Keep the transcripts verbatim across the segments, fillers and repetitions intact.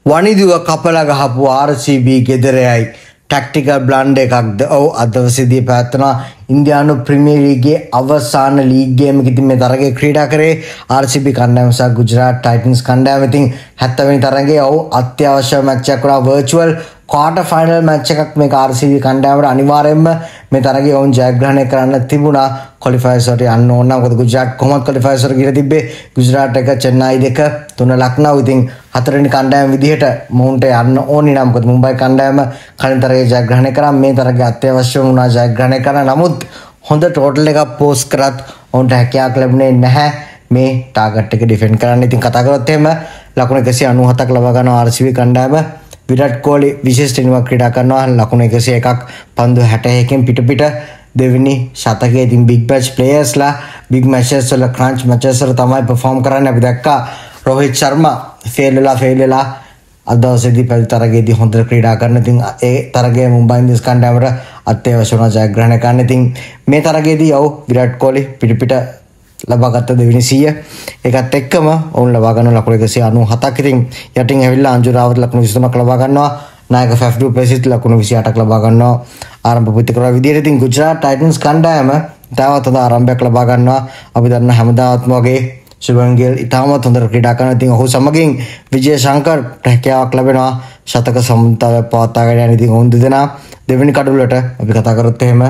වනිදුව කපලා ගහපු ආර් සී බී ගෙදරයයි ටැක්ටිකල් බ්ලන්ඩ් එකක්ද? ඔව් අද දවසේදී පැවැත්වෙනවා ඉන්දියානු ප්‍රීමියර් ලීගයේ අවසාන ලීග් ගේම් එකකින් ඉතින් මේ තරගයේ ක්‍රීඩා කරේ ආර් සී බී කණ්ඩායම සහ ගුජරාට් ටයිටන්ස් කණ්ඩායම. ඉතින් හැත්තෑ වෙනි තරගයේ ඔව් අත්‍යවශ්‍ය මැච් එකක් වුණා. වර්චුවල් ක්වාටර් ෆයිනල් මැච් එකක් මේක ආර් සී බී කණ්ඩායමට අනිවාර්යයෙන්ම මේ තරගයේ ඔවුන් ජයග්‍රහණය කරන්න තිබුණා. ක්වොලිෆයර්ස් වලට යන්න ඕන නම් මොකද ගුජරාට් කොහොමද ක්වොලිෆයර්ස් වලට ගිහින් තිබ්බේ? ගුජරාට් එක චෙන්නයි දෙක තුන ලක්නෝ. ඉතින් හතරවෙනි කණ්ඩායම විදිහට මොවුන්ට යන්න ඕනි නම් මොකද මුම්බයි කණ්ඩායම කලින් තරගයේ ජයග්‍රහණය කරා. මේ තරගයේ අත්‍යවශ්‍ය වුණා ජයග්‍රහණය කරන්න. නමුත් හොඳ ටෝටල් එකක් පෝස්ට් කරත් ඔවුන්ට හැකියාවක් ලැබුණේ නැහැ මේ ටාගට් එක ඩිෆෙන්ඩ් කරන්න. ඉතින් කතා කරොත් එහෙම ලකුණු එකසිය අනූහතක් ලබා ගන්නවා ආර් සී බී කණ්ඩායම. විරාට් කොහ්ලි විශේෂ ටීමක් ක්‍රීඩා කරනවා. ලකුණු එකසිය එකක් පන්දු හැටහයකින් පිට පිට දෙවෙනි ශතකයේ. ඉතින් බිග් මැච් ප්ලේයර්ස්ලා බිග් මැචස් වල ක්‍රන්ච් මැචස් වල තමයි පර්ෆෝම් කරන්නේ. අපි දැක්කා රෝහිත් ශර්මා ෆේල් වෙලා ෆේල් වෙලා අද දවසේදී පැවති තරගයේදී හොඳට ක්‍රීඩා කරන. ඉතින් ඒ තරගයේ මුම්බයි ඉන්දියන්ස් කණ්ඩායමට අත්‍යවශ්‍ය වුණා ජයග්‍රහණය කරන්න. ඉතින් මේ තරගයේදී ඔව් විරාට් කොහ්ලි පිට පිට ලබාගත් දෙවෙනි සිය ඒකත් එක්කම ඔවුන් ලබා ගන්න ලකුණු එකසිය අනූහතක්. ඉතින් යටින් ඇවිල්ලා අංජු රාවත් ලකුණු විසිතුනක් ලබා ගන්නවා. නායක ෆැෆ් ඩු ප්ලේසිස් ලකුණු විසිඅටක් ලබා ගන්නවා. ආරම්භ ප්‍රතික්‍රියා විදියට ඉතින් ගුජරාට් ටයිටන්ස් කණ්ඩායම තවත් හොඳ ආරම්භයක් ලබා ගන්නවා. අපි දන්න හැමදාමත්ම වගේ සුභමන් ගිල් ඉතාමත් හොඳට ක්‍රීඩා කරනවා. ඉතින් ඔහු සමගින් විජය ශංකර් හැකියාවක් ලැබෙනවා ශතක සම්බන්ධතාවය පවත්වාගෙන යන. ඉතින් ඔවුන් දෙදෙනා දෙවෙනි කඩුවලට අපි කතා කරොත් එහෙම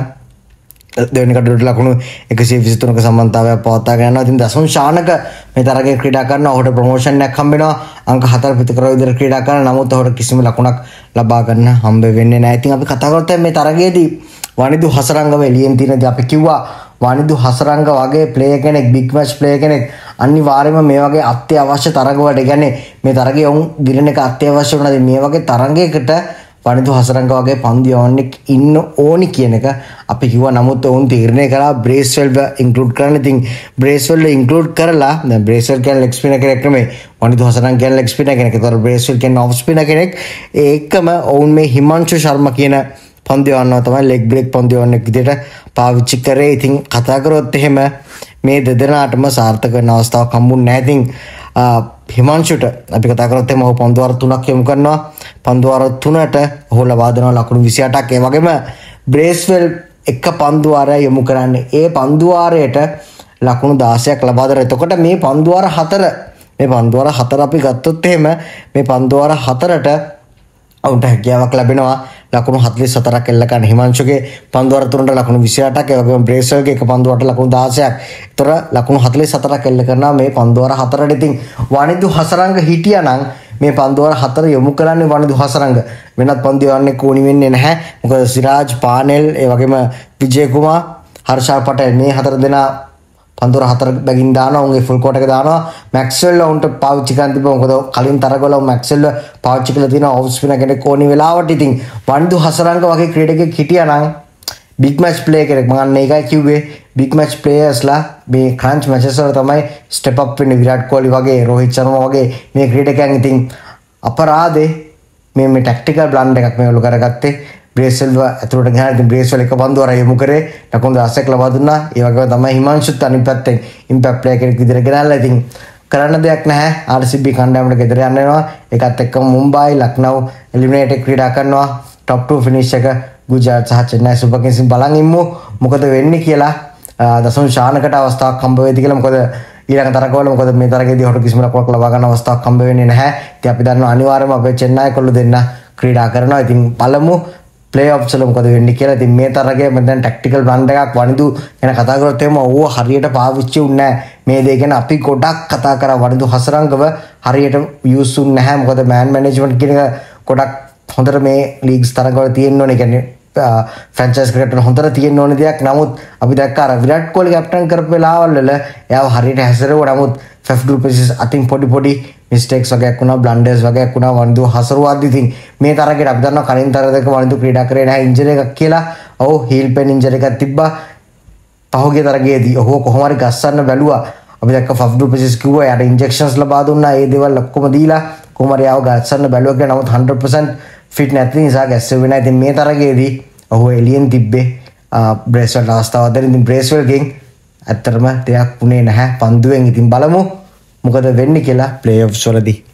දෙවෙනි කඩුවට ලකුණු එකසිය විසිතුනක සම්බන්ධතාවය පවත්වාගෙන යනවා. ඉතින් දසුන් ශානක මේ තරගයේ ක්‍රීඩා කරනවා. ඔහුට ප්‍රොමෝෂන් එකක් හම්බ වෙනවා. අංක හතර ප්‍රතික්‍රියා විදිහට ක්‍රීඩා කරන. නමුත් ඔහුට කිසිම ලකුණක් ලබා ගන්න හම්බ වෙන්නේ නැහැ. ඉතින් අපි කතා කරොත් මේ තරගයේදී වනිදු හසරංගම එළියෙන් තියෙනදී අපි කිව්වා වනිදු හසරංග වගේ ප්ලේයර් කෙනෙක් බිග් මැච් ප්ලේයර් කෙනෙක් අනිවාර්යයෙන්ම මේ වගේ අත්‍යවශ්‍ය තරග වලට, ඒ කියන්නේ මේ තරගයේ වුන් ගිරණ එක අත්‍යවශ්‍ය වුණාද මේ වගේ තරගයකට වනිදු හසරංග වගේ පන්දු යවන්නෙක් ඉන්න ඕනි කියන එක අපි කිව්වා. නමුත් ඔවුන් තීරණය කළා බ්‍රේස්වෙල්ව ඉන්ක්ලූඩ් කරන්න. ඉතින් බ්‍රේස්වෙල්ව ඉන්ක්ලූඩ් කරලා දැන් බ්‍රේස්වෙල් කියන්නේ ලෙග් ස්පිනර් කෙනෙක් නෙමෙයි. වනිදු හසරංග කියන්නේ ලෙග් ස්පිනර් කෙනෙක්. ඒතර බ්‍රේස්වෙල් කියන්නේ ඔෆ් ස්පිනර් කෙනෙක්. ඒකම ඔවුන් මේ හිමාංශු ශර්මා කියන පන්දු යවන්නවා තමයි ලෙග් බ්‍රේක් පන්දු යවන්නෙක් විදිහට පාවිච්චි කරේ. ඉතින් කතා කරොත් එහෙම මේ දෙදෙනාටම සාර්ථක වෙන අවස්ථාවක් හම්බුනේ නැහැ. ඉතින් හිමාංශුට අපි කතා කරොත් එහෙම ඔහු පන්දු වාර තුනක් යොමු කරනවා. පන්දු වාර තුනට ඔහු ලබා දෙනවා ලකුණු විසිඅටක්. ඒ වගේම බ්‍රේස්වෙල් එක පන්දු වාරයක් යොමු කරන්නේ. ඒ පන්දු වාරයට ලකුණු දාසයක් ලබා දෙනවා. එතකොට මේ පන්දු වාර හතර මේ පන්දු වාර හතර අපි ගත්තොත් එහෙම මේ පන්දු වාර හතරට ඔවුන්ට හැකියාවක් ලැබෙනවා ලකුණු හතළිස් හතරක් එල්ල ගන්න. හිමාංශුගේ පන්දු වාර තුනට ලකුණු විසිඅටක්. ඒ වගේම බ්‍රේස්වෙල්ගේ එක පන්දු වාරට ලකුණු දාසයක්. ඒතර ලකුණු හතළිස් හතරක් එල්ල කරනවා මේ පන්දු වාර හතරට. ඉතින් වනිදු හසරංග හිටියානම් මේ පන්දු වාර හතර යොමු කරන්නේ වනිදු හසරංග. වෙනත් පන්දු යවන්නේ කෝණි වෙන්නේ නැහැ. මොකද සිරාජ්, පානෙල්, ඒ වගේම විජය කුමාර්, හර්ෂල් පටේල් මේ හතර දෙනා පන්දු වාර හතර බැගින් දානවා. උන්ගේ ෆුල් කෝට් එක දානවා. මැක්ස්වෙල් උන්ට පාවිච්චි කරන්න තිබ්බා. මොකද කලින් තරගවල මැක්ස්වෙල් පාවිච්චි කරලා තියෙනවා ඔෆ් ස්පිනර් කෙනෙක් ඕනි වෙලාවට. ඉතින් වනිදු හසරංග වගේ ක්‍රීඩකෙක් හිටියානම් බිග් මැච් ප්ලේයර් කෙනෙක් මම අන්න ඒකයි කිව්වේ. බිග් මැච් ප්ලේයර්ස්ලා මේ ක්‍රන්ච් මැචස් වල තමයි ස්ටෙප් අප් වෙන්නේ. විරාට් කොහ්ලි වගේ, රෝහිත් ශර්මා වගේ මේ ක්‍රීඩකයන්. ඉතින් අපරාධේ මේ මේ ටැක්ටිකල් බ්ලන්ඩ් එකක් මේගොල්ලෝ කරගත්තේ. බ්‍රේස්වෙල්ව ඇතුළට ගහන. ඉතින් බ්‍රේස්වෙල් එක පන්දු වාරයක් යොමු කරේ ලකුණු දහසක් ලබා දුන්නා. ඒ වගේම තමයි හිමාංශුත් අනිත් පැත්තෙන් ඉම්පැක්ට් ප්ලේයර් කෙනෙක් විදිහට ගෙනල්ලා. ඉතින් කරන්න දෙයක් නැහැ. ආර් සී බී කණ්ඩායමට ගෙදර යන්න වෙනවා. ඒකත් එක්කම මුම්බයි ලක්නෝ එලිමිනේට් ක්‍රීඩා කරනවා. টপ টু ෆිනිෂ් එක ගුජරාට් සහ චෙන්නයි සුපර් කිංස් බලන් ඉමු මොකද වෙන්නේ කියලා. දසුන් ශානකට අවස්ථාවක් හම්බ වෙයිද කියලා. මොකද ඊළඟ තරගවල මොකද මේ තරගයේදී හොට කිසිම ලකුණක් ලබා ගන්න අවස්ථාවක් හම්බ වෙන්නේ නැහැ. ඉතින් අපි දන්නවා අනිවාර්යයෙන්ම අපේ චෙන්නයි කොල්ලෝ දෙන්න ක්‍රීඩා කරනවා. ඉතින් බලමු ප්ලේ ඔෆ්ස් වල මොකද වෙන්නේ කියලා. ඉතින් මේ තරගයේ මම දැන් ටැක්ටිකල් බ්ලන්ඩ් එකක් වනිදු ගැන කතා කරොත් එහෙම ඌව හරියට පාවිච්චි වුන්නේ නැහැ. මේ දේ ගැන අපි ගොඩක් කතා කරා. වනිදු හසරංගව හරියට යූස් වුන්නේ නැහැ. මොකද මෑන් මැනේජ්මන්ට් කියන එක ගොඩක් හොඳට මේ ලීග්ස් තරගවල තියෙන්න ඕනේ. කියන්නේ ෆ්‍රැන්චයිස් ක්‍රිකට් වල හොඳට තියෙන්න ඕනේ දෙයක්. නමුත් අපි දැක්කා අර විරාට් කොහ්ලි කැප්ටන් කරපු වෙලාවල් වල එයාව හරියට හැසිරෙවුවා. නමුත් ෆැෆ් ඩු ප්ලේසිස් අතින් පොඩි පොඩි මිස්ටේක්ස් වගේක් වුණා, බ්ලන්ඩර්ස් වගේක් වුණා. වනිදු හසරුවාදී ඉතින් මේ තරගයට අපි දන්නවා කලින් තරගයක වනිදු ක්‍රීඩා කරේ නැහැ ඉන්ජරි එකක් කියලා. ඔව් හීල් පෙන් ඉන්ජරි එකක් තිබ්බා. පහුගිය තරගයේදී ඔහු කොහොම හරි ගස්සන්න බැලුවා. අපි දැක්ක ෆැෆ් ඩු ප්ලේසිස් කිව්වා යාට ඉන්ජෙක්ෂන්ස් ලබා දුන්නා. ඒ දේවල් ඔක්කොම දීලා කොහොම හරි ආව ගස්සන්න බැලුවා කියලා. නමුත් හන්ඩ්‍රඩ් පර්සන්ට් ෆිට් නැති නිසා ගැස්සෙන්නේ නැහැ. ඉතින් මේ තරගයේදී ඔහු එලියෙන් තිබ්බේ බ්‍රේස්වෙල් අවස්ථාව දෙන්න. ඉතින් බ්‍රේස්වෙල්ගෙන් ඇත්තටම දෙයක් වුණේ නැහැ පන්දුවෙන්. ඉතින් බලමු මොකද වෙන්නේ කියලා ප්ලේ ඔෆ්ස් වලදී.